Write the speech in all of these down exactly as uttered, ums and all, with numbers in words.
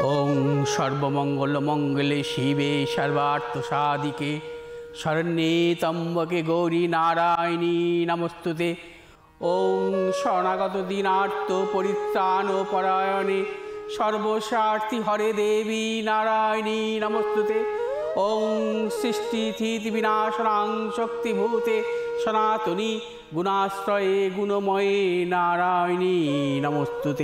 ওং সর্বমঙ্গল মঙ্গলে শিবে সর্বার্থ সাধিকে শরণ্যে ত্র্যম্বকে গৌরী নারায়ণী নমস্তুতে। ওং শরণাগত দীনার্ত পরিত্রাণ পরায়ণে সর্বস্বার্থী হরে দেবী নারায়ণী নমস্তুতে। ওং সৃষ্টি স্থিতি বিনাশনাং শক্তিভূতে সনাতনী গুণাশ্রয়ে গুণময়ে নারায়ণী নমস্তুতে।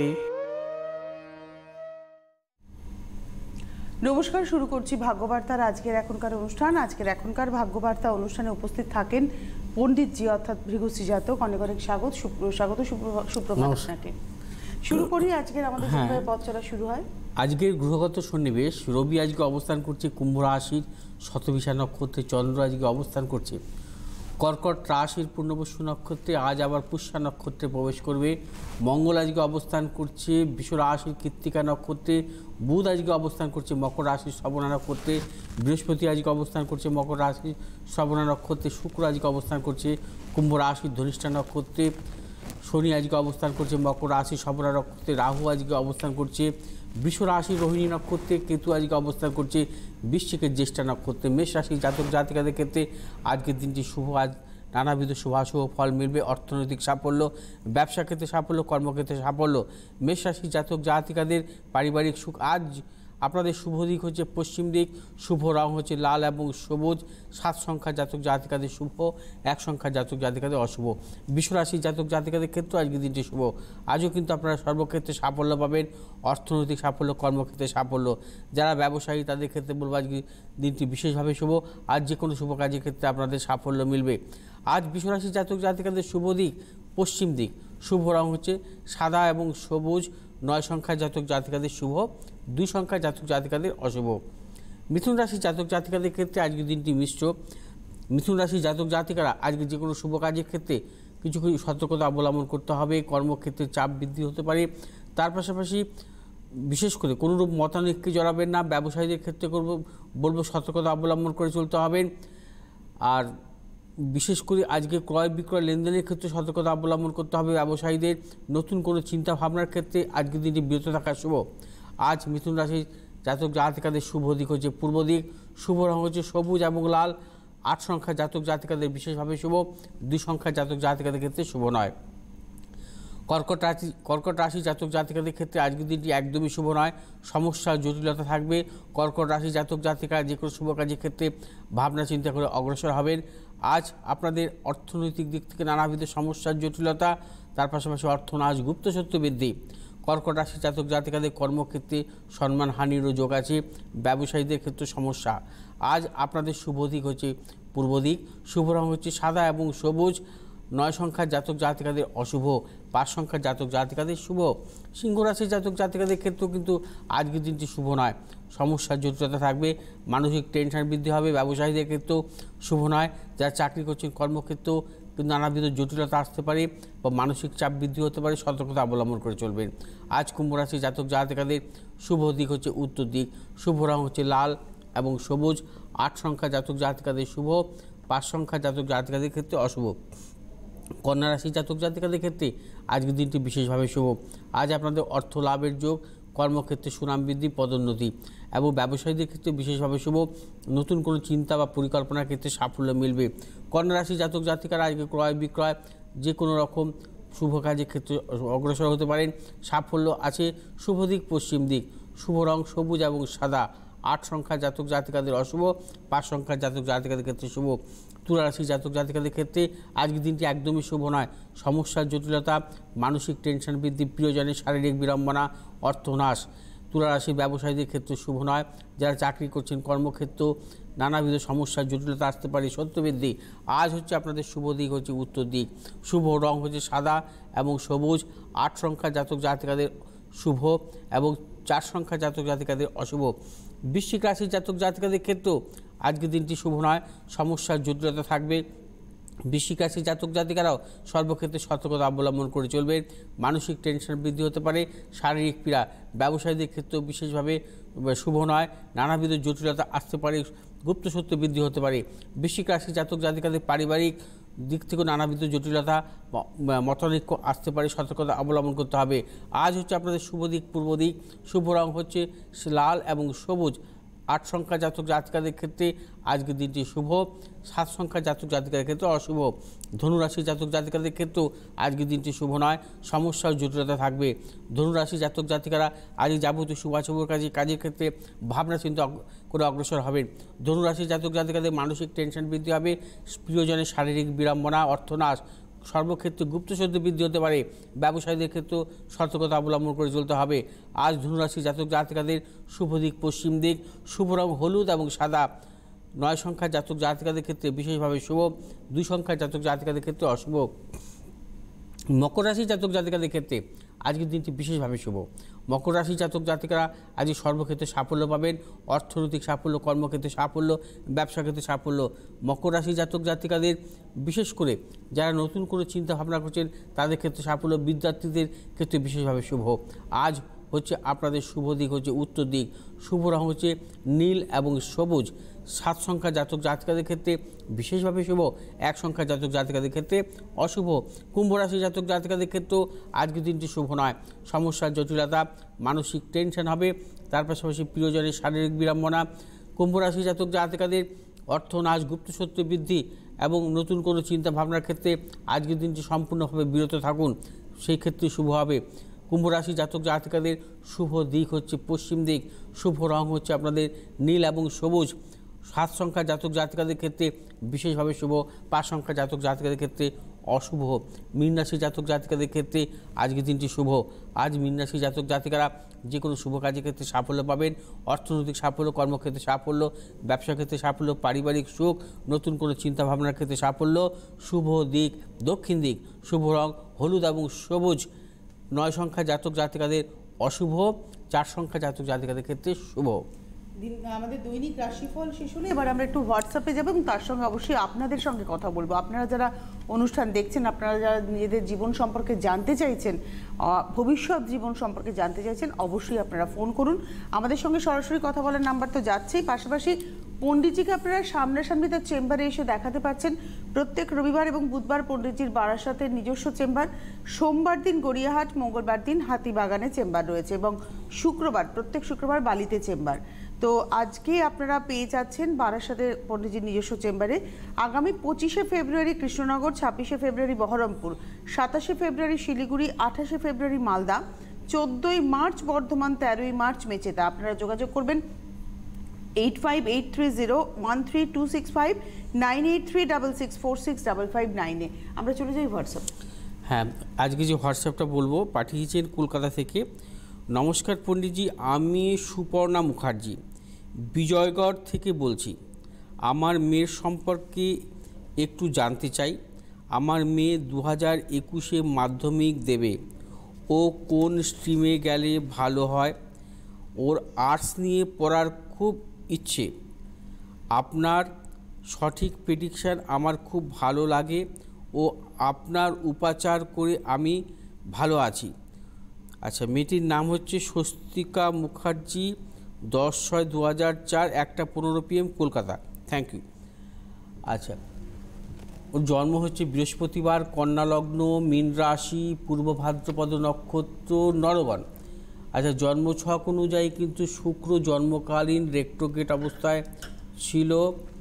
নমস্কার, শুরু করছি ভাগ্যবার্তার আজকের এখনকার অনুষ্ঠান। আজকের এখনকার ভাগ্যবার্তা অনুষ্ঠানে উপস্থিত থাকেন পণ্ডিতজি অর্থাৎ ভৃগুশ্রী জাতক। অনেক অনেক স্বাগত স্বাগত সুপ্রভাত আপনাকে। শুরু করি আজকের আমাদের যেভাবে পথ চলা শুরু হয়। আজকের গ্রহগত সন্নিবেশ, রবি আজকে অবস্থান করছে কুম্ভ রাশির শতভিষা নক্ষত্রে, চন্দ্র আজকে অবস্থান করছে কর্কট রাশির পূর্ণবসু নক্ষত্রে, আজ আবার পুষ্যা নক্ষত্রে প্রবেশ করবে। মঙ্গল আজকে অবস্থান করছে বৃষ রাশির কৃত্তিকা নক্ষত্রে, বুধ আজকে অবস্থান করছে মকর রাশির শ্রবণা নক্ষত্রে, বৃহস্পতি আজকে অবস্থান করছে মকর রাশির শ্রবণা নক্ষত্রে, শুক্র আজকে অবস্থান করছে কুম্ভ রাশির ধনিষ্ঠা নক্ষত্রে, শনি আজকে অবস্থান করছে মকর রাশির শ্রবণা নক্ষত্রে, রাহু আজকে অবস্থান করছে বৃষ রাশির রোহিণী নক্ষত্রে, কেতু আজকে অবস্থান করছে বৃশ্চিকের জ্যেষ্ঠা নক্ষত্রে। মেষ রাশির জাতক জাতিকাদের ক্ষেত্রে আজকের দিনটি শুভ। আজ নানাবিধ শুভাশুভ ফল মিলবে। অর্থনৈতিক সাফল্য, ব্যবসা ক্ষেত্রে সাফল্য, কর্মক্ষেত্রে সাফল্য। মেষ রাশির জাতক জাতিকাদের পারিবারিক সুখ। আজ আপনাদের শুভ দিক হচ্ছে পশ্চিম দিক, শুভ রং হচ্ছে লাল এবং সবুজ। সাত সংখ্যা জাতক জাতিকাদের শুভ, এক সংখ্যা জাতক জাতিকাদের অশুভ। বৃষ রাশির জাতক জাতিকাদের ক্ষেত্রে আজকের দিনটি শুভ। আজও কিন্তু আপনারা সর্বক্ষেত্রে সাফল্য পাবেন, অর্থনৈতিক সাফল্য, কর্মক্ষেত্রে সাফল্য। যারা ব্যবসায়ী তাদের ক্ষেত্রে বলবো আজকে দিনটি বিশেষভাবে শুভ। আজ যে কোনো শুভ কাজের ক্ষেত্রে আপনাদের সাফল্য মিলবে। আজ বৃষ রাশির জাতক জাতিকাদের শুভ দিক পশ্চিম দিক, শুভ রং হচ্ছে সাদা এবং সবুজ। নয় সংখ্যা জাতক জাতিকাদের শুভ, দুই সংখ্যা জাতক জাতিকাদের অশুভ। মিথুন রাশির জাতক জাতিকাদের ক্ষেত্রে আজকের দিনটি মিশ্র। মিথুন রাশির জাতক জাতিকারা আজকে যে কোনো শুভ কাজের ক্ষেত্রে কিছু কিছু সতর্কতা অবলম্বন করতে হবে। কর্মক্ষেত্রে চাপ বৃদ্ধি হতে পারে। তার পাশাপাশি বিশেষ করে কোনোরূপ মতানৈক্যে জড়াবেন না। ব্যবসায়ীদের ক্ষেত্রে করব বলবো সতর্কতা অবলম্বন করে চলতে হবে। আর বিশেষ করে আজকে ক্রয় বিক্রয় লেনদেনের ক্ষেত্রে সতর্কতা অবলম্বন করতে হবে ব্যবসায়ীদের। নতুন কোনো চিন্তা ভাবনার ক্ষেত্রে আজকের দিনটি বিরত থাকা শুভ। আজ মিথুন রাশির জাতক জাতিকাদের শুভ দিক হচ্ছে পূর্ব দিক, শুভ রং হচ্ছে সবুজ এবং লাল। আট সংখ্যা জাতক জাতিকাদের বিশেষভাবে শুভ, দুই সংখ্যা জাতক জাতিকাদের ক্ষেত্রে শুভ নয়। কর্কট রাশি কর্কট রাশি জাতক জাতিকাদের ক্ষেত্রে আজকের দিনটি একদমই শুভ নয়। সমস্যা জটিলতা থাকবে। কর্কট রাশি জাতক জাতিকা যে কোনো শুভ কাজের ক্ষেত্রে ভাবনা চিন্তা করে অগ্রসর হবেন। আজ আপনাদের অর্থনৈতিক দিক থেকে নানাবিধ সমস্যার জটিলতা, তার পাশাপাশি অর্থনাশ, গুপ্তসত্য বৃদ্ধি। কর্কট রাশি জাতক জাতিকাদের কর্মক্ষেত্রে সম্মানহানিরও যোগ আছে। ব্যবসায়ীদের ক্ষেত্রে সমস্যা। আজ আপনাদের শুভ দিক হচ্ছে পূর্ব দিক, শুভ রং হচ্ছে সাদা এবং সবুজ। নয় সংখ্যার জাতক জাতিকাদের অশুভ, পাঁচ সংখ্যার জাতক জাতিকাদের শুভ। সিংহ রাশির জাতক জাতিকাদের ক্ষেত্রেও কিন্তু আজকের দিনটি শুভ নয়। সমস্যার জটিলতা থাকবে, মানসিক টেনশন বৃদ্ধি হবে। ব্যবসায়ীদের ক্ষেত্রেও শুভ নয়। যারা চাকরি করছেন কর্মক্ষেত্রেও কিন্তু নানাবিধ জটিলতা আসতে পারে বা মানসিক চাপ বৃদ্ধি হতে পারে। সতর্কতা অবলম্বন করে চলবেন। আজ কুম্ভ রাশির জাতক জাতিকাদের শুভ দিক হচ্ছে উত্তর দিক, শুভ রং হচ্ছে লাল এবং সবুজ। আট সংখ্যা জাতক জাতিকাদের শুভ, পাঁচ সংখ্যা জাতক জাতিকাদের ক্ষেত্রে অশুভ। কন্যা রাশির জাতক জাতিকাদের ক্ষেত্রে আজকের দিনটি বিশেষভাবে শুভ। আজ আপনাদের অর্থ লাভের যোগ, কর্মক্ষেত্রে সুনাম বৃদ্ধি, পদোন্নতি এবং ব্যবসায়ীদের ক্ষেত্রে বিশেষভাবে শুভ। নতুন কোনো চিন্তা বা পরিকল্পনার ক্ষেত্রে সাফল্য মিলবে। কন্যা রাশির জাতক জাতিকারা আজকে ক্রয় বিক্রয় যে কোনো রকম শুভ কাজের ক্ষেত্রে অগ্রসর হতে পারেন। সাফল্য আছে। শুভ দিক পশ্চিম দিক, শুভ রং সবুজ এবং সাদা। আট সংখ্যা জাতক জাতিকাদের অশুভ, পাঁচ সংখ্যার জাতক জাতিকাদের ক্ষেত্রে শুভ। তুলা রাশির জাতক জাতিকাদের ক্ষেত্রে আজকের দিনটি একদমই শুভ নয়। সমস্যার জটিলতা, মানসিক টেনশন বৃদ্ধি, প্রিয়জনের শারীরিক বিড়ম্বনা, অর্থনাশ। তুলা রাশির ব্যবসায়ীদের ক্ষেত্রে শুভ নয়। যারা চাকরি করছেন কর্মক্ষেত্র নানাবিধ সমস্যার জটিলতা আসতে পারে, সত্য বৃদ্ধি। আজ হচ্ছে আপনাদের শুভ দিক হচ্ছে উত্তর দিক, শুভ রং হচ্ছে সাদা এবং সবুজ। আট সংখ্যা জাতক জাতিকাদের শুভ এবং চার সংখ্যা জাতক জাতিকাদের অশুভ। বৃশ্চিক রাশির জাতক জাতিকাদের ক্ষেত্রেও আজকের দিনটি শুভ নয়। সমস্যার জটিলতা থাকবে। বৃশ্চিক রাশির জাতক জাতিকারাও সর্বক্ষেত্রে সতর্কতা অবলম্বন করে চলবেন। মানসিক টেনশন বৃদ্ধি হতে পারে, শারীরিক পীড়া। ব্যবসায়ীদের ক্ষেত্রেও বিশেষভাবে শুভ নয়। নানাবিধ জটিলতা আসতে পারে, গুপ্তসত্য বৃদ্ধি হতে পারে। বৃশ্চিক রাশির জাতক জাতিকাদের পারিবারিক দিক থেকে নানাবিধ জটিলতা মতানৈক্য আসতে পারে, সতর্কতা অবলম্বন করতে হবে। আজ হচ্ছে আপনাদের শুভ দিক পূর্ব দিক, শুভ রং হচ্ছে লাল এবং সবুজ। আট সংখ্যা জাতক জাতিকাদের ক্ষেত্রে আজকের দিনটি শুভ, সাত সংখ্যা জাতক জাতিকাদের ক্ষেত্রে অশুভ। ধনুরাশি জাতক জাতিকাদের ক্ষেত্রেও আজকের দিনটি শুভ নয়, সমস্যা ও জটিলতা থাকবে। ধনুরাশি জাতক জাতিকারা আজ যাবতীয় শুভাশুভ কাজে কাজের ক্ষেত্রে ভাবনা চিন্তা করে অগ্রসর হবেন। ধনুরাশি জাতক জাতিকাদের মানসিক টেনশন বৃদ্ধি হবে, প্রিয়জনের শারীরিক বিড়ম্বনা, অর্থনাশ, সর্বক্ষেত্রে গুপ্তচর্য বৃদ্ধি হতে পারে। ব্যবসায়ীদের ক্ষেত্রেও সতর্কতা অবলম্বন করে চলতে হবে। আজ ধনুরাশি জাতক জাতিকাদের শুভ দিক পশ্চিম দিক, শুভ রং হলুদ এবং সাদা। নয় সংখ্যার জাতক জাতিকাদের ক্ষেত্রে বিশেষভাবে শুভ, দুই সংখ্যার জাতক জাতিকাদের ক্ষেত্রে অশুভ। মকর রাশি জাতক জাতিকাদের ক্ষেত্রে আজকের দিনটি বিশেষভাবে শুভ। মকর রাশি জাতক জাতিকারা আজ সর্বক্ষেত্রে সাফল্য পাবেন, অর্থনৈতিক সাফল্য, কর্মক্ষেত্রে সাফল্য, ব্যবসা ক্ষেত্রে সাফল্য। মকর রাশি জাতক জাতিকাদের বিশেষ করে যারা নতুন করে চিন্তা ভাবনা করছেন তাদের ক্ষেত্রে সাফল্য, বিদ্যার্থীদের ক্ষেত্রে বিশেষভাবে শুভ। আজ হচ্ছে আপনাদের শুভ দিক হচ্ছে উত্তর দিক, শুভ রং হচ্ছে নীল এবং সবুজ। সাত সংখ্যা জাতক জাতিকাদের ক্ষেত্রে বিশেষভাবে শুভ, এক সংখ্যা জাতক জাতিকাদের ক্ষেত্রে অশুভ। কুম্ভ রাশি জাতক জাতিকাদের ক্ষেত্রেও আজকের দিনটি শুভ নয়, সমস্যার জটিলতা, মানসিক টেনশন হবে, তার পাশাপাশি প্রিয়জনের শারীরিক বিড়ম্বনা। কুম্ভ রাশি জাতক জাতিকাদের অর্থনাশ, গুপ্তসত্য বৃদ্ধি এবং নতুন কোনো চিন্তা ভাবনার ক্ষেত্রে আজকের দিনটি সম্পূর্ণভাবে বিরত থাকুন, সেই ক্ষেত্রে শুভ হবে। কুম্ভ রাশি জাতক জাতিকাদের শুভ দিক হচ্ছে পশ্চিম দিক, শুভ রং হচ্ছে আপনাদের নীল এবং সবুজ। সাত সংখ্যা জাতক জাতিকাদের ক্ষেত্রে বিশেষভাবে শুভ, পাঁচ সংখ্যা জাতক জাতিকাদের ক্ষেত্রে অশুভ। মীন রাশি জাতক জাতিকাদের ক্ষেত্রে আজকের দিনটি শুভ। আজ মীন রাশি জাতক জাতিকারা যে কোনো শুভ কাজের ক্ষেত্রে সাফল্য পাবেন, অর্থনৈতিক সাফল্য, কর্মক্ষেত্রে সাফল্য, ব্যবসা ক্ষেত্রে সাফল্য, পারিবারিক সুখ, নতুন কোনো চিন্তাভাবনার ক্ষেত্রে সাফল্য। শুভ দিক দক্ষিণ দিক, শুভ রং হলুদ এবং সবুজ। নয় সংখ্যা জাতক জাতিকাদের অশুভ, চার সংখ্যা জাতক জাতিকাদের ক্ষেত্রে শুভ। দিন আমাদের দৈনিক রাশিফল শেষ হলে এবার আমরা একটু হোয়াটসঅ্যাপে যাব এবং তার সঙ্গে অবশ্যই আপনাদের সঙ্গে কথা বলবো। আপনারা যারা অনুষ্ঠান দেখছেন, আপনারা যারা নিজেদের জীবন সম্পর্কে জানতে চাইছেন, ভবিষ্যৎ জীবন সম্পর্কে জানতে চাইছেন, অবশ্যই আপনারা ফোন করুন। আমাদের সঙ্গে সরাসরি কথা বলার নাম্বার তো যাচ্ছেই, পাশাপাশি পণ্ডিতজিকে আপনারা সামনাসামনি তার চেম্বারে এসে দেখাতে পারছেন। প্রত্যেক রবিবার এবং বুধবার পণ্ডিতজির বারাসাতের নিজস্ব চেম্বার, সোমবার দিন গড়িয়াহাট, মঙ্গলবার দিন হাতিবাগানে চেম্বার রয়েছে এবং শুক্রবার প্রত্যেক শুক্রবার বালিতে চেম্বার। তো আজকে আপনারা পেয়ে যাচ্ছেন বারাসাতের পণ্ডিতজির নিজস্ব চেম্বারে। আগামী পঁচিশে ফেব্রুয়ারি কৃষ্ণনগর, ছাব্বিশে ফেব্রুয়ারি বহরমপুর, সাতাশে ফেব্রুয়ারি শিলিগুড়ি, আঠাশে ফেব্রুয়ারি মালদা, চোদ্দোই মার্চ বর্ধমান, তেরোই মার্চ মেচেদা। আপনারা যোগাযোগ করবেন eight five eight three zero one three two six five nine eight three double six four six double five নাইনে। আমরা চলে যাই হোয়াটসঅ্যাপ। হ্যাঁ, আজকে যে হোয়াটসঅ্যাপটা বলবো পাঠিয়েছেন কলকাতা থেকে। নমস্কার পণ্ডিতজি, আমি সুপর্ণা মুখার্জি বিজয়গড় থেকে বলছি। আমার মেয়ের সম্পর্কে একটু জানতে চাই। আমার মেয়ে দু হাজার একুশে মাধ্যমিক দেবে, ও কোন স্ট্রিমে গেলে ভালো হয়? ওর আর্টস নিয়ে পড়ার খুব ইচ্ছে। আপনার সঠিক প্রেডিকশান আমার খুব ভালো লাগে ও আপনার উপাচার করে আমি ভালো আছি। আচ্ছা, মেয়েটির নাম হচ্ছে স্বস্তিকা মুখার্জি, দশ ছয় দু হাজার চার, একটা পনেরো পিএম, কলকাতা। Thank you. আচ্ছা, ওর জন্ম হচ্ছে বৃহস্পতিবার, কন্যা লগ্ন, মীন রাশি, পূর্ব ভাদ্রপদ নক্ষত্র, নরগণ। আচ্ছা, জন্ম ছক অনুযায়ী কিন্তু শুক্র জন্মকালীন রেক্টোগেট অবস্থায় ছিল।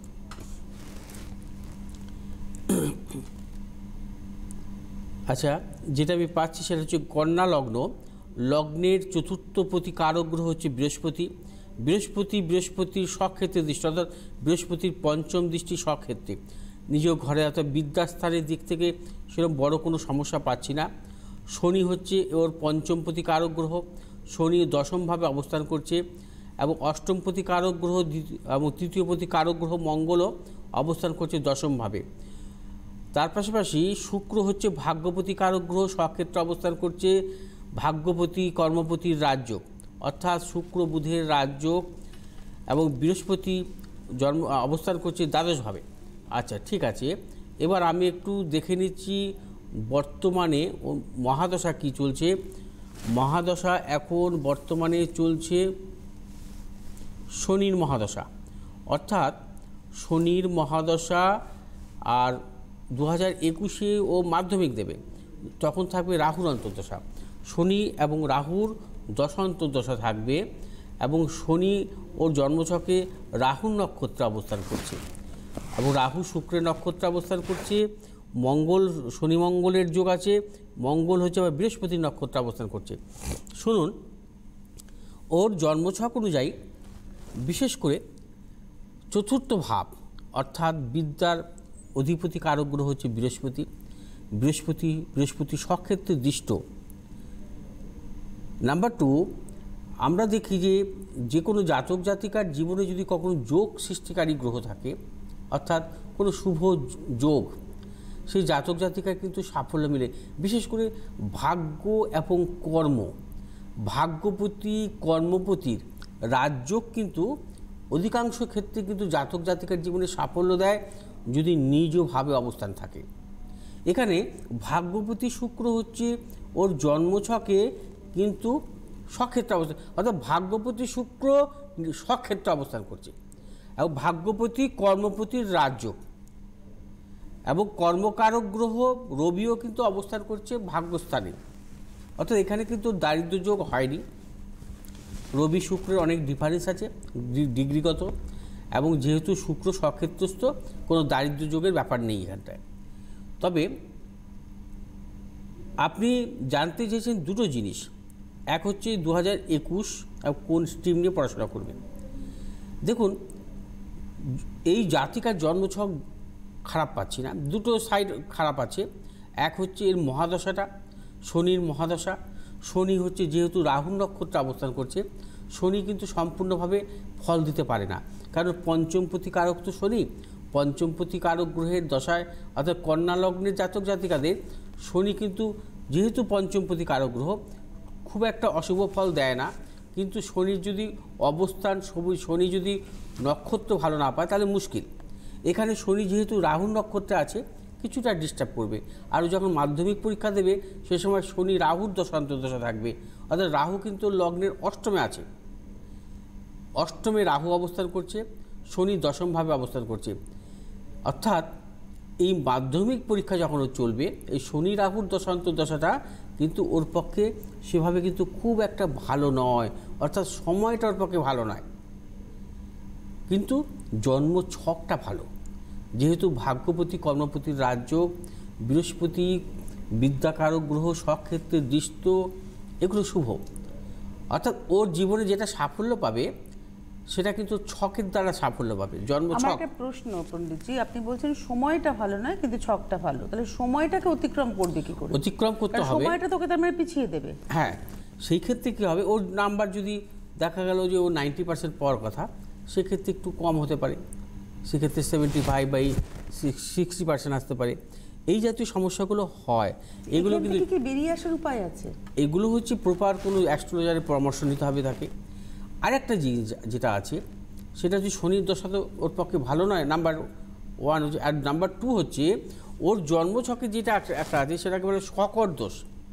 আচ্ছা, যেটা আমি পাচ্ছি সেটা হচ্ছে কন্যা লগ্ন, লগ্নের চতুর্থ প্রতি কারক গ্রহ হচ্ছে বৃহস্পতি। বৃহস্পতি বৃহস্পতির স্বক্ষেত্রে দৃষ্টি, অর্থাৎ বৃহস্পতির পঞ্চম দৃষ্টি স্বক্ষেত্রে, নিজ ঘরে, অর্থাৎ বিদ্যাস্থানের দিক থেকে সেরকম বড় কোনো সমস্যা পাচ্ছি না। শনি হচ্ছে ওর পঞ্চম প্রতি কারক গ্রহ, শনি দশমভাবে অবস্থান করছে এবং অষ্টম প্রতি কারক গ্রহ এবং তৃতীয় প্রতি কারক গ্রহ মঙ্গলও অবস্থান করছে দশমভাবে। তার পাশাপাশি শুক্র হচ্ছে ভাগ্যপতি কারক গ্রহ, স্বক্ষেত্রে অবস্থান করছে, ভাগ্যপতি কর্মপতির রাজ্য, অর্থাৎ শুক্র বুধের রাজ্য, এবং বৃহস্পতি জন্ম অবস্থান করছে দ্বাদশভাবে। আচ্ছা, ঠিক আছে, এবার আমি একটু দেখে নিচ্ছি বর্তমানে মহাদশা কি চলছে। মহাদশা এখন বর্তমানে চলছে শনির মহাদশা, অর্থাৎ শনির মহাদশা। আর দু হাজার একুশে ও মাধ্যমিক দেবে, তখন থাকবে রাহুর অন্তর্দশা। শনি এবং রাহুর দশা অন্তর্দশা থাকবে, এবং শনি ওর জন্মছকে রাহুর নক্ষত্রে অবস্থান করছে, এবং রাহু শুক্রের নক্ষত্রে অবস্থান করছে। মঙ্গল, শনি মঙ্গলের যোগ আছে, মঙ্গল হচ্ছে আবার বৃহস্পতির নক্ষত্রে অবস্থান করছে। শুনুন, ওর জন্মছক অনুযায়ী বিশেষ করে চতুর্থ ভাব অর্থাৎ বিদ্যার অধিপতি কারক গ্রহ হচ্ছে বৃহস্পতি। বৃহস্পতি বৃহস্পতি স্বক্ষেত্রে দৃষ্ট। নাম্বার টু, আমরা দেখি যে যে কোনো জাতক জাতিকার জীবনে যদি কখনো যোগ সৃষ্টিকারী গ্রহ থাকে, অর্থাৎ কোনো শুভ যোগ, সেই জাতক জাতিকার কিন্তু সাফল্য মিলে। বিশেষ করে ভাগ্য এবং কর্ম, ভাগ্যপতি কর্মপতির রাজযোগ কিন্তু অধিকাংশ ক্ষেত্রে কিন্তু জাতক জাতিকার জীবনে সাফল্য দেয় যদি নিজভাবে অবস্থান থাকে। এখানে ভাগ্যপতি শুক্র হচ্ছে ওর জন্মছকে কিন্তু স্বক্ষেত্রে অবস্থান, অর্থাৎ ভাগ্যপতি শুক্র স্বক্ষেত্রে অবস্থান করছে, এবং ভাগ্যপতি কর্মপতির রাজযোগ, এবং কর্মকারক গ্রহ রবিও কিন্তু অবস্থান করছে ভাগ্যস্থানে। অর্থাৎ এখানে কিন্তু দারিদ্র্য যোগ হয়নি। রবি শুক্রের অনেক ডিফারেন্স আছে ডিগ্রিগত, এবং যেহেতু শুক্র স্বক্ষেত্রস্থ, কোনো দারিদ্র্য যোগের ব্যাপার নেই এখানটায়। তবে আপনি জানতে চেয়েছেন দুটো জিনিস, এক হচ্ছে দু হাজার একুশ কোন স্ট্রিম নিয়ে পড়াশোনা করবেন। দেখুন, এই জাতিকার জন্মছক খারাপ পাচ্ছি না, দুটো সাইড খারাপ আছে। এক হচ্ছে এর মহাদশাটা, শনির মহাদশা। শনি হচ্ছে যেহেতু রাহু নক্ষত্রে অবস্থান করছে, শনি কিন্তু সম্পূর্ণভাবে ফল দিতে পারে না, কারণ পঞ্চমপতি কারক তো শনি। পঞ্চমপতি কারক গ্রহের দশায় অর্থাৎ কন্যা লগ্নের জাতক জাতিকাদের শনি কিন্তু যেহেতু পঞ্চমপতি কারক গ্রহ খুব একটা অশুভ ফল দেয় না, কিন্তু শনির যদি অবস্থান, শনি যদি নক্ষত্র ভালো না পায় তাহলে মুশকিল। এখানে শনি যেহেতু রাহু নক্ষত্রে আছে কিছুটা ডিস্টার্ব করবে। আর যখন মাধ্যমিক পরীক্ষা দেবে সে সময় শনি রাহুর দশান্তর্দশা থাকবে, অর্থাৎ রাহু কিন্তু লগ্নের অষ্টমে আছে, অষ্টমে রাহু অবস্থান করছে, শনি দশমভাবে অবস্থান করছে। অর্থাৎ এই মাধ্যমিক পরীক্ষা যখন চলবে এই শনি রাহুর দশান্তর্দশাটা কিন্তু ওর পক্ষে সেভাবে কিন্তু খুব একটা ভালো নয়, অর্থাৎ সময়টা ওর পক্ষে ভালো নয়, কিন্তু জন্ম ছকটা ভালো। যেহেতু ভাগ্যপতি কর্মপতির রাজযোগ, বৃহস্পতি বিদ্যাকারক গ্রহ স্বক্ষেত্রে দৃষ্ট, এগুলো শুভ। অর্থাৎ ওর জীবনে যেটা সাফল্য পাবে সেটা কিন্তু ছকের দ্বারা সাফল্য পাবে, জন্ম ছক। আমার একটা প্রশ্ন পণ্ডিতজি, আপনি বলছেন সময়টা ভালো নয় কিন্তু ছকটা ভালো, তাহলে সময়টাকে অতিক্রম করবে কি করে? অতিক্রম করতে হবে, সময়টা তোকে তার মানে পিছিয়ে দেবে। হ্যাঁ, সেই ক্ষেত্রে কী হবে, ওর নাম্বার যদি দেখা গেল যে ও নাইনটি পার্সেন্ট পাওয়ার কথা, সেক্ষেত্রে একটু কম হতে পারে, সেক্ষেত্রে seventy five by sixty percent আসতে পারে। এই জাতীয় সমস্যাগুলো হয়। এগুলো কিন্তু কি বেরিয়ে আসার উপায় আছে? এগুলো হচ্ছে প্রপার কোনো অ্যাস্ট্রোলজারের পরামর্শ নিতে হবে তাকে। আর একটা জিনিস যেটা আছে সেটা হচ্ছে শনির দশা তো ওর পক্ষে ভালো নয়, নাম্বার ওয়ান হচ্ছে। আর নাম্বার টু হচ্ছে ওর জন্মছকে যেটা একটা আছে সেটাকে বলে শকর দোষ।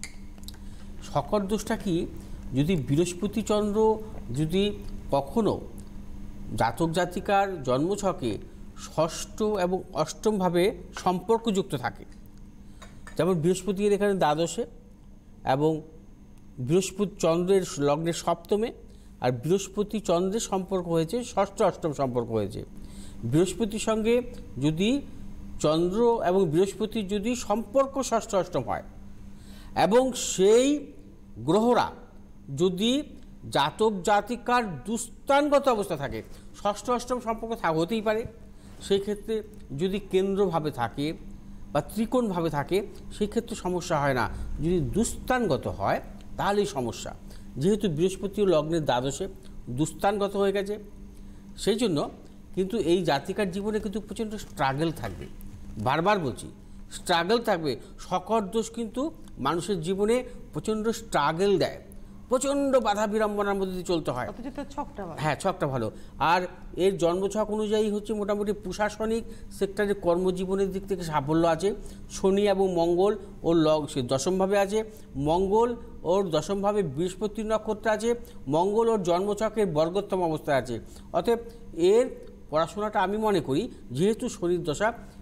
শকর দোষটা কি, যদি বৃহস্পতি চন্দ্র যদি কখনো জাতক জাতিকার জন্মছকে ষষ্ঠ এবং অষ্টমভাবে সম্পর্কযুক্ত থাকে, যেমন বৃহস্পতির এখানে দ্বাদশে এবং বৃহস্পতি চন্দ্রের লগ্নের সপ্তমে, আর বৃহস্পতি চন্দ্রের সম্পর্ক হয়েছে ষষ্ঠ অষ্টম সম্পর্ক হয়েছে। বৃহস্পতির সঙ্গে যদি চন্দ্র এবং বৃহস্পতির যদি সম্পর্ক ষষ্ঠ অষ্টম হয়, এবং সেই গ্রহরা যদি জাতক জাতিকার দুস্থানগত অবস্থা থাকে, ষষ্ঠ অষ্টম সম্পর্ক হতেই পারে, সেই ক্ষেত্রে যদি কেন্দ্রভাবে থাকে বা ত্রিকোণভাবে থাকে সেই ক্ষেত্রে সমস্যা হয় না। যদি দুস্থানগত হয় তাহলেই সমস্যা। যেহেতু বৃহস্পতিও লগ্নের দ্বাদশে দুস্থানগত হয়ে গেছে, সেই জন্য কিন্তু এই জাতিকার জীবনে কিন্তু প্রচণ্ড স্ট্রাগল থাকবে। বারবার বলছি, স্ট্রাগল থাকবে। শকর দোষ কিন্তু মানুষের জীবনে প্রচণ্ড স্ট্রাগল দেয়, প্রচণ্ড বাধা বিড়ম্বনার মধ্যে দিয়ে চলতে হয়। হ্যাঁ, ছকটা ভালো। আর এর জন্মছক অনুযায়ী হচ্ছে মোটামুটি প্রশাসনিক সেক্টরের কর্মজীবনের দিক থেকে সাফল্য আছে। শনি এবং মঙ্গল ওর লগ সে দশমভাবে আছে, মঙ্গল ওর দশমভাবে বৃহস্পতির নক্ষত্রে আছে, মঙ্গল ওর জন্মছকের বর্গোত্তম অবস্থায় আছে। অতএব এর পড়াশোনাটা আমি মনে করি যেহেতু শনির দশা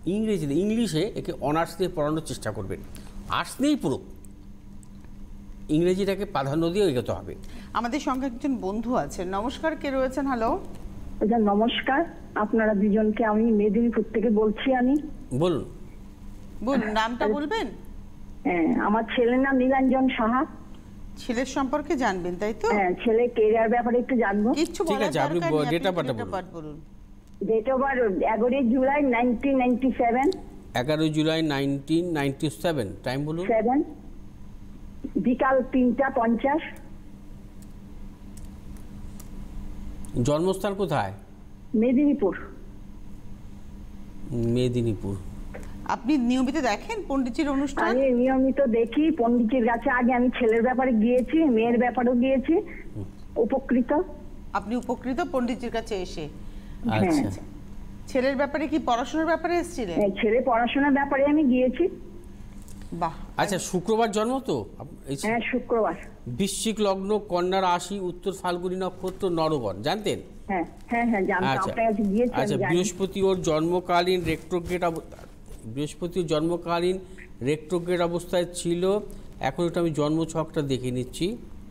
ইংরেজিতে ইংলিশে একে অনার্স নিয়ে পড়ানোর চেষ্টা করবেন। আর্টস নিয়েই পড়ুক, ইংরেজিটাকে প্রাধান্য দিয়ে এগোতে হবে। আমাদের সঙ্গে একজন বন্ধু আছেন। নমস্কার, কে রয়েছেন? হ্যালো, নমস্কার, আপনারা দুজনকে আমি মেদিনীপুর থেকে বলছি। আমি বলুন বলুন, নামটা বলবেন? হ্যাঁ, আমার ছেলের নাম নীলাঞ্জন সাহা। ছেলের সম্পর্কে জানবেন, তাই তো? হ্যাঁ, ছেলে কেরিয়ার ব্যাপারে একটু জানবো। কিছু ঠিক বলার আছে, আপনি দরকার নেই, ডেট অফ আপনি বার্থটা date of birth বলুন। ডেট অফ বার্থ এগারোই জুলাই নাইনটিন নাইনটি সেভেন। এগারোই জুলাই নাইনটিন নাইনটি সেভেন। টাইম বলুন। সেভেন বিকাল তিনটা পঞ্চাশ। জন্মস্থান কোথায়? মেদিনীপুর। মেদিনীপুর। আপনি নিয়মিত দেখেন পণ্ডিতজির অনুষ্ঠান? আমি নিয়মিত দেখি পণ্ডিতজির কাছে। আগে আমি ছেলের ব্যাপারে গিয়েছি, মেয়ের ব্যাপারেও গিয়েছি, উপকৃত। আপনি উপকৃত পণ্ডিতজির কাছে এসে? আচ্ছা, ছেলের ব্যাপারে কি পড়াশোনার ব্যাপারে এসেছিলেন? হ্যাঁ, ছেলে পড়াশোনার ব্যাপারে আমি গিয়েছি। বাহ। আচ্ছা, শুক্রবার জন্ম তো? হ্যাঁ, শুক্রবার। বৃশ্চিক লগ্ন, কন্যা রাশি, উত্তর ফাল্গুনী নক্ষত্র, নরগণ, জানতেন? হ্যাঁ হ্যাঁ হ্যাঁ জানতাম, আচ্ছা আপনার কাছে গিয়েছি। আচ্ছা, বৃহস্পতি ওর জন্মকালীন রেট্রোগ্রেড অবস্থা, বৃহস্পতির জন্মকালীন রেট্রোগ্রেড অবস্থায় ছিল। এখন একটু আমি জন্মছকটা দেখে নিচ্ছি।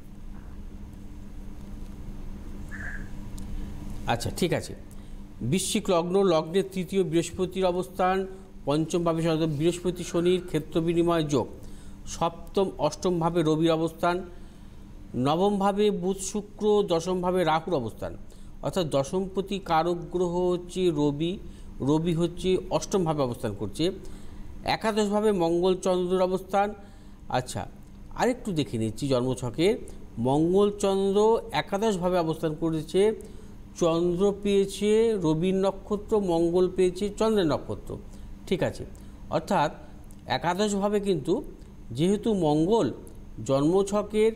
আচ্ছা, ঠিক আছে। বৃশ্চিক লগ্ন, লগ্নের তৃতীয় বৃহস্পতির অবস্থান, পঞ্চম ভাবে বৃহস্পতি শনির ক্ষেত্র বিনিময় যোগ, সপ্তম অষ্টম ভাবে রবির অবস্থান, নবম ভাবে বুধ শুক্র, দশম ভাবে রাহুর অবস্থান। অর্থাৎ দশমপতি কারক গ্রহ হচ্ছে রবি, রবি হচ্ছে অষ্টম ভাবে অবস্থান করছে। একাদশ ভাবে মঙ্গল চন্দ্রের অবস্থান। আচ্ছা, আরেকটু দেখে নিচ্ছি জন্মছকে। মঙ্গল চন্দ্র একাদশভাবে অবস্থান করেছে। চন্দ্র পেয়েছে রবির নক্ষত্র, মঙ্গল পেয়েছে চন্দ্রের নক্ষত্র। ঠিক আছে, অর্থাৎ একাদশভাবে কিন্তু যেহেতু মঙ্গল জন্মছকের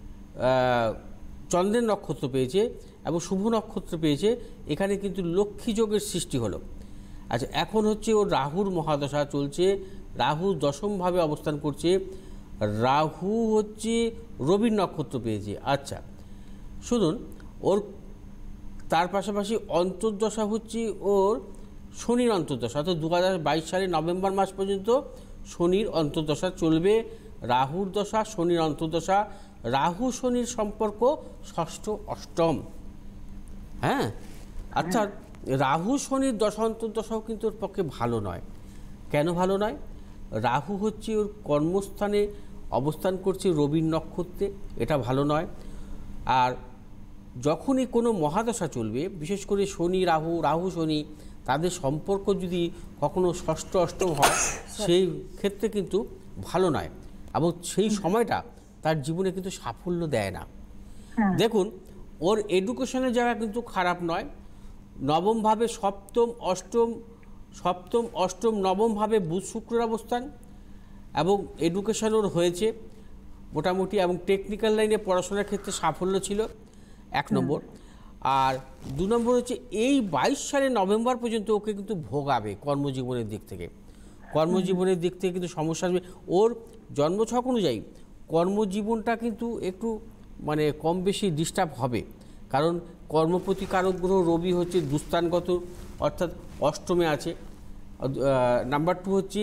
চন্দ্রের নক্ষত্র পেয়েছে এবং শুভ নক্ষত্র পেয়েছে, এখানে কিন্তু লক্ষ্মী যোগের সৃষ্টি হলো। আচ্ছা, এখন হচ্ছে ওর রাহুর মহাদশা চলছে। রাহু দশমভাবে অবস্থান করছে। রাহু হচ্ছে রবির নক্ষত্র পেয়েছে। আচ্ছা শুনুন, ওর তার পাশাপাশি অন্তর্দশা হচ্ছে ওর শনির অন্তর্দশা। অর্থাৎ দু হাজার বাইশ সালের নভেম্বর মাস পর্যন্ত শনির অন্তর্দশা চলবে। রাহুর দশা, শনির অন্তর্দশা। রাহু শনির সম্পর্ক ষষ্ঠ অষ্টম। হ্যাঁ, আচ্ছা, রাহু শনির দশা অন্তর্দশাও কিন্তু ওর পক্ষে ভালো নয়। কেন ভালো নয়? রাহু হচ্ছে ওর কর্মস্থানে অবস্থান করছে রবির নক্ষত্রে, এটা ভালো নয়। আর যখনই কোনো মহাদশা চলবে, বিশেষ করে শনি রাহু, রাহু শনি, তাদের সম্পর্ক যদি কখনো ষষ্ঠ অষ্টম হয়, সেই ক্ষেত্রে কিন্তু ভালো নয় এবং সেই সময়টা তার জীবনে কিন্তু সাফল্য দেয় না। দেখুন, ওর এডুকেশনের জায়গা কিন্তু খারাপ নয়। নবমভাবে সপ্তম অষ্টম, সপ্তম অষ্টম নবমভাবে বুধ শুক্রের অবস্থান এবং এডুকেশন ওর হয়েছে মোটামুটি, এবং টেকনিক্যাল লাইনে পড়াশোনার ক্ষেত্রে সাফল্য ছিল, এক নম্বর। আর দু নম্বর হচ্ছে এই বাইশ সালের নভেম্বর পর্যন্ত ওকে কিন্তু ভোগাবে কর্মজীবনের দিক থেকে। কর্মজীবনের দিক থেকে কিন্তু সমস্যা আসবে। ওর জন্মছক অনুযায়ী কর্মজীবনটা কিন্তু একটু মানে কম বেশি ডিস্টার্ব হবে, কারণ কর্মপতি কারক গ্রহ রবি হচ্ছে দুস্থানগত, অর্থাৎ অষ্টমে আছে। নাম্বার টু হচ্ছে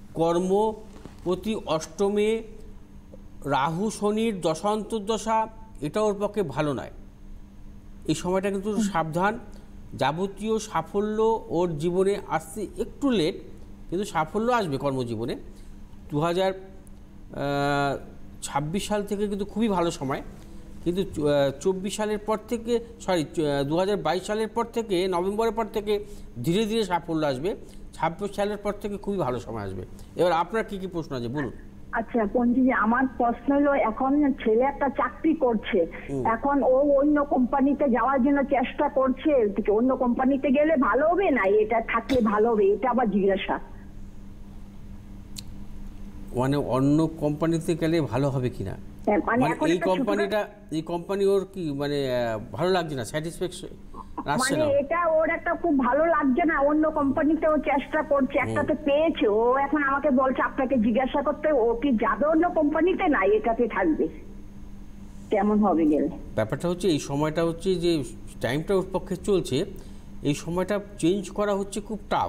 কর্মপতি অষ্টমে রাহু শনির দশান্তর্দশা, এটা ওর পক্ষে ভালো নয়। এই সময়টা কিন্তু সাবধান। যাবতীয় সাফল্য ওর জীবনে আসতে একটু লেট, কিন্তু সাফল্য আসবে কর্মজীবনে। দু হাজার ছাব্বিশ সাল থেকে কিন্তু খুবই ভালো সময়, কিন্তু চব্বিশ সালের পর থেকে সরি দু হাজার বাইশ সালের পর থেকে, নভেম্বরের পর থেকে ধীরে ধীরে সাফল্য আসবে। ছাব্বিশ সালের পর থেকে খুবই ভালো সময় আসবে। এবার আপনার কি কি প্রশ্ন আছে বলুন। আচ্ছা পন্ডিতজি, আমার প্রশ্ন হলো, এখন ছেলে একটা চাকরি করছে, এখন ও অন্য কোম্পানিতে যাওয়ার জন্য চেষ্টা করছে, অন্য কোম্পানিতে গেলে ভালো হবে না এটা থাকলে ভালো হবে, এটা আবার জিজ্ঞাসা। মানে অন্য কোম্পানিতে গেলে ভালো হবে কিনা, মানে এই কোম্পানিটা, এই কোম্পানি ওর কি মানে ভালো লাগছে না, স্যাটিসফ্যাকশন আসছে না, মানে এটা ওর একটা খুব ভালো লাগছে না, অন্য কোম্পানিতে ও চেষ্টা করছে, একটাতে পেয়েছে, ও এখন আমাকে বলছে আপনাকে জিজ্ঞাসা করতে, ও কি যাবে অন্য কোম্পানিতে না এটাতে থাকবে, কেমন হবে গেলে? ব্যাপারটা হচ্ছে এই সময়টা হচ্ছে যে টাইমটা ওর পক্ষে চলছে, এই সময়টা চেঞ্জ করা হচ্ছে খুব টাফ।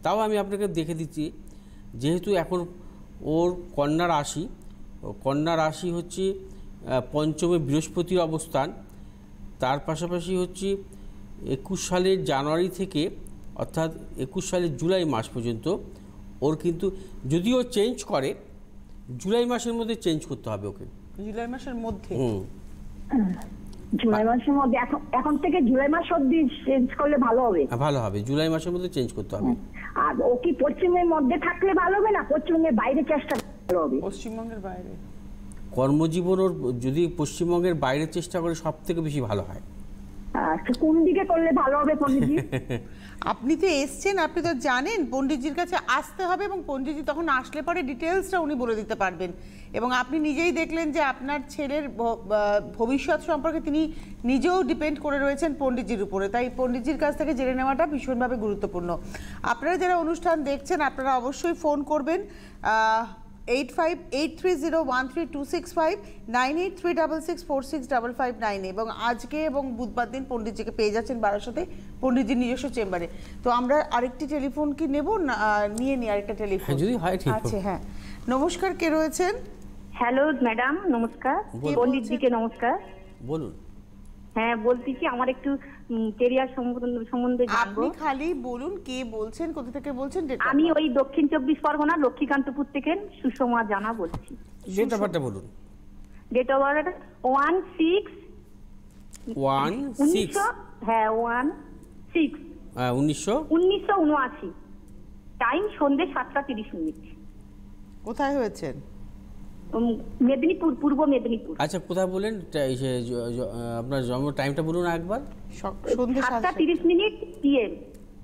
তাও আমি আপনাকে দেখে দিচ্ছি, যেহেতু এখন ওর কন্যা রাশি, কন্যা রাশি হচ্ছে পঞ্চমে বৃহস্পতির অবস্থান, তার পাশাপাশি হচ্ছে একুশ সালের জানুয়ারি থেকে অর্থাৎ একুশ সালের জুলাই মাস পর্যন্ত ওর কিন্তু, যদিও চেঞ্জ করে জুলাই মাসের মধ্যে চেঞ্জ করতে হবে ওকে, জুলাই মাসের মধ্যে। হুম, জুলাই মাসের মধ্যে এখন এখন থেকে জুলাই মাস অবধি চেঞ্জ করলে ভালো হবে? ভালো হবে, জুলাই মাসের মধ্যে চেঞ্জ করতে হবে। আর ও কি পশ্চিমের মধ্যে থাকলে ভালো হবে না পশ্চিমবঙ্গের বাইরে চেষ্টা ভালো হবে? পশ্চিমবঙ্গের বাইরে কর্মজীবন ওর যদি পশ্চিমবঙ্গের বাইরে চেষ্টা করে সব থেকে বেশি ভালো হয়। আচ্ছা, কোন দিকে করলে ভালো হবে পণ্ডিতজি? আপনি তো এসছেন, আপনি তো জানেন পণ্ডিতজির কাছে আসতে হবে, এবং পণ্ডিতজি তখন আসলে পরে ডিটেলসটা উনি বলে দিতে পারবেন। এবং আপনি নিজেই দেখলেন যে আপনার ছেলের ভবিষ্যৎ সম্পর্কে তিনি নিজেও ডিপেন্ড করে রয়েছেন পণ্ডিতজির উপরে, তাই পণ্ডিতজির কাছ থেকে জেনে নেওয়াটা ভীষণভাবে গুরুত্বপূর্ণ। আপনারা যারা অনুষ্ঠান দেখছেন আপনারা অবশ্যই ফোন করবেন eight five eight three zero one three two six five nine eight three double six four six double five nine, এবং আজকে এবং বুধবার দিন পণ্ডিতজিকে পেয়ে যাচ্ছেন বারাসাতে পণ্ডিতজির নিজস্ব চেম্বারে। তো আমরা আরেকটি টেলিফোন কি নেব না? নিয়ে নিই আরেকটা টেলিফোন যদি হয় ঠিক আছে। হ্যাঁ, নমস্কার, কে রয়েছেন? হ্যালো ম্যাডাম, নমস্কার। পণ্ডিতজিকে নমস্কার। বলুন। হ্যাঁ, বলছি কি আমার একটু কেরিয়ার সম্বন্ধে জানবো। আপনি খালি বলুন কে বলছেন, কোথা থেকে বলছেন। আমি ওই দক্ষিণ চব্বিশ পরগনা লক্ষ্মীকান্তপুর থেকে সুষমা জানা বলছি। ডেট অফ বার্থটা বলুন। Date of birth one six one six হ্যাঁ ওয়ান সিক্স উনিশশো উনিশশো উনআশি। টাইম সন্ধ্যে সাতটা তিরিশ মিনিট। কোথায় হয়েছেন? মেদিনীপুর, পূর্ব মেদিনীপুর। আচ্ছা, কোথায় বলেন আপনার জন্ম টাইমটা বলুন একবার। সন্ধ্যে সাতটা তিরিশ মিনিট পিএম।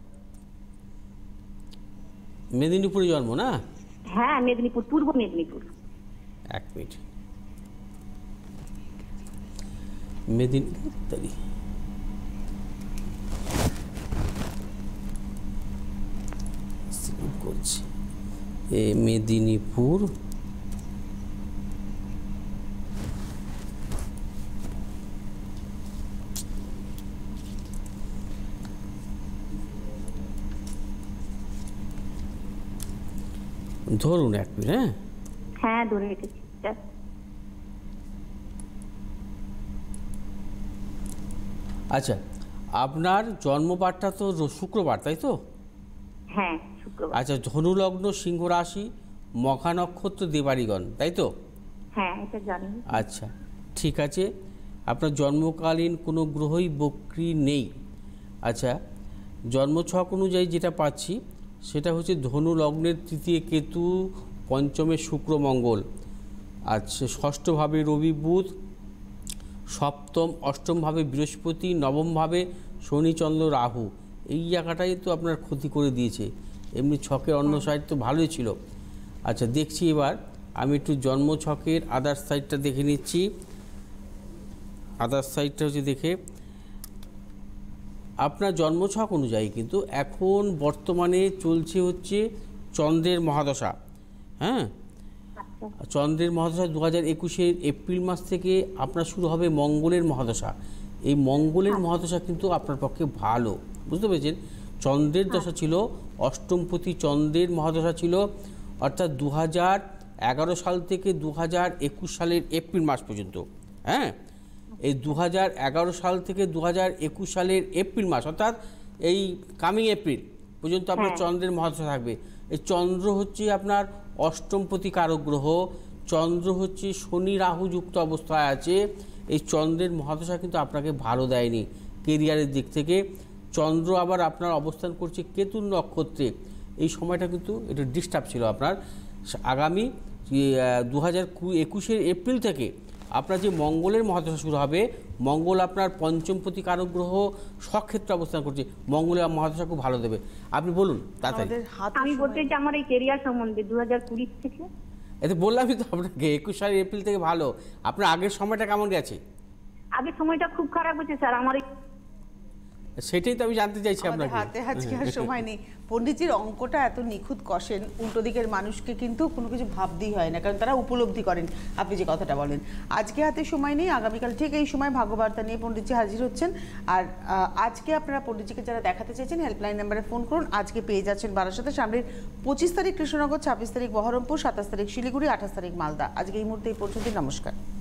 মেদিনীপুরে জন্ম না? হ্যাঁ, মেদিনীপুর, পূর্ব মেদিনীপুর। এক মিনিট, মেদিনীপুর তারিখ করছি, এ মেদিনীপুর ধরুন এক মিনিট। হ্যাঁ হ্যাঁ ধরে রেখেছি। আচ্ছা, আপনার জন্মবারটা তো শুক্রবার, তাই তো? হ্যাঁ শুক্রবার। আচ্ছা, ধনুলগ্ন, সিংহ রাশি, মখা নক্ষত্র, দেবাড়িগণ, তাই তো? হ্যাঁ, এটা জানি। আচ্ছা, ঠিক আছে। আপনার জন্মকালীন কোনো গ্রহই বক্রী নেই। আচ্ছা, জন্মছক অনুযায়ী যেটা পাচ্ছি সেটা হচ্ছে ধনু লগ্নের তৃতীয় কেতু, পঞ্চমে শুক্র মঙ্গল, আচ্ছা ষষ্ঠভাবে রবি বুধ, সপ্তম অষ্টমভাবে বৃহস্পতি, নবমভাবে শনি চন্দ্র রাহু। এই জায়গাটাই তো আপনার ক্ষতি করে দিয়েছে। এমনি ছকের অন্য সাইড তো ভালোই ছিল। আচ্ছা, দেখছি এবার আমি একটু জন্ম ছকের আদার সাইডটা দেখে নিচ্ছি। আদার সাইডটা হচ্ছে দেখে আপনার জন্মছক অনুযায়ী কিন্তু এখন বর্তমানে চলছে হচ্ছে চন্দ্রের মহাদশা। হ্যাঁ, চন্দ্রের মহাদশা দু হাজার একুশের এপ্রিল মাস থেকে আপনার শুরু হবে মঙ্গলের মহাদশা। এই মঙ্গলের মহাদশা কিন্তু আপনার পক্ষে ভালো, বুঝতে পেরেছেন? চন্দ্রের দশা ছিল অষ্টমপতি, চন্দ্রের মহাদশা ছিল অর্থাৎ দু হাজার এগারো সাল থেকে দু হাজার একুশ সালের এপ্রিল মাস পর্যন্ত। হ্যাঁ, এই দু হাজার এগারো সাল থেকে দু হাজার একুশ সালের এপ্রিল মাস অর্থাৎ এই কামিং এপ্রিল পর্যন্ত আপনার চন্দ্রের মহাদশা থাকবে। এই চন্দ্র হচ্ছে আপনার অষ্টমপতি কারক গ্রহ, চন্দ্র হচ্ছে শনি রাহু যুক্ত অবস্থায় আছে। এই চন্দ্রের মহাদশা কিন্তু আপনাকে ভালো দেয়নি কেরিয়ারের দিক থেকে। চন্দ্র আবার আপনার অবস্থান করছে কেতুর নক্ষত্রে। এই সময়টা কিন্তু একটু ডিস্টার্ব ছিল আপনার। আগামী দু হাজার একুশের এপ্রিল থেকে আপনার যে মঙ্গলের মহাদশা শুরু হবে, মঙ্গল আপনার পঞ্চমপতি কারক গ্রহ স্বক্ষেত্রে অবস্থান করছে, মঙ্গলের মহাদশা খুব ভালো দেবে। আপনি বলুন তাড়াতাড়ি। আমি বলতে চাই আমার এই কেরিয়ার সম্বন্ধে দু হাজার কুড়ি থেকে। এতে বললামই তো আপনাকে একুশ সালের এপ্রিল থেকে ভালো। আপনার আগের সময়টা কেমন গেছে? আগের সময়টা খুব খারাপ হচ্ছে স্যার আমার। সেটাই তো আমি জানতে চাইছি আমাদের আপনাকে। হাতে আজকে আর সময় নেই। পণ্ডিতজির অঙ্কটা এত নিখুঁত কষেন, উল্টো দিকের মানুষকে কিন্তু কোনো কিছু ভাবতেই হয় না, কারণ তারা উপলব্ধি করেন আপনি যে কথাটা বলেন। আজকে হাতে সময় নেই, আগামীকাল ঠিক এই সময় ভাগ্যবার্তা নিয়ে পণ্ডিতজি হাজির হচ্ছেন। আর আজকে আপনারা পণ্ডিতজিকে যারা দেখাতে চাইছেন হেল্পলাইন নাম্বারে ফোন করুন। আজকে পেয়ে যাচ্ছেন বারাসাতে, সামনের পঁচিশ তারিখ কৃষ্ণনগর, ছাব্বিশ তারিখ বহরমপুর, সাতাশ তারিখ শিলিগুড়ি, আঠাশ তারিখ মালদা। আজকে এই মুহূর্তে এই পর্যন্তই, নমস্কার।